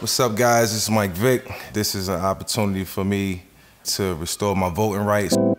What's up, guys? This is Mike Vick. This is an opportunity for me to restore my voting rights. Do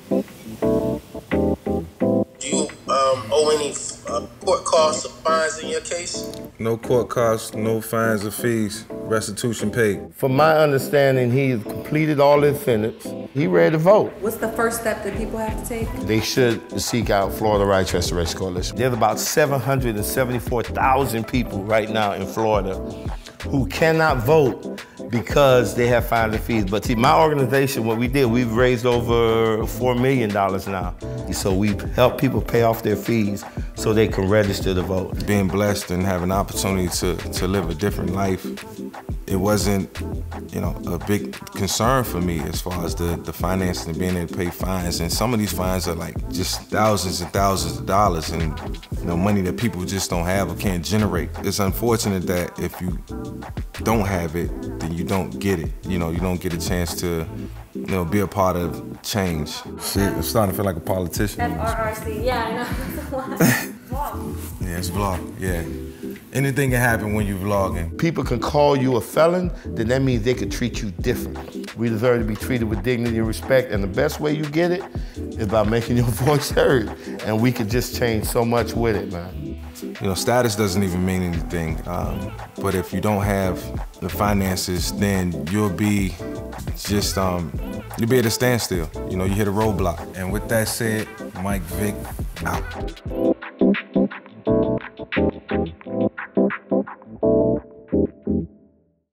you owe any court costs or fines in your case? No court costs, no fines or fees. Restitution paid. From my understanding, he's completed all his sentence. He ready to vote. What's the first step that people have to take? They should seek out Florida Rights Restoration Coalition. There's about 774,000 people right now in Florida who cannot vote because they have fines and fees. But see, my organization, what we did, we've raised over $4 million now. So we've helped people pay off their fees so they can register to vote. Being blessed and having an opportunity to live a different life, it wasn't, a big concern for me as far as the finances and being able to pay fines. And some of these fines are like just thousands and thousands of dollars, and money that people just don't have or can't generate. It's unfortunate that if you don't have it, then you don't get it. You don't get a chance to be a part of change. Shit, I'm starting to feel like a politician. FRRC, yeah, I know. Vlog. Yeah, it's vlog, yeah. Anything can happen when you vlogging. People can call you a felon, then that means they could treat you different. We deserve to be treated with dignity and respect, and the best way you get it is by making your voice heard. And we could just change so much with it, man. Status doesn't even mean anything. But if you don't have the finances, then you'll be just, you'll be at a standstill. You hit a roadblock. And with that said, Mike Vick out.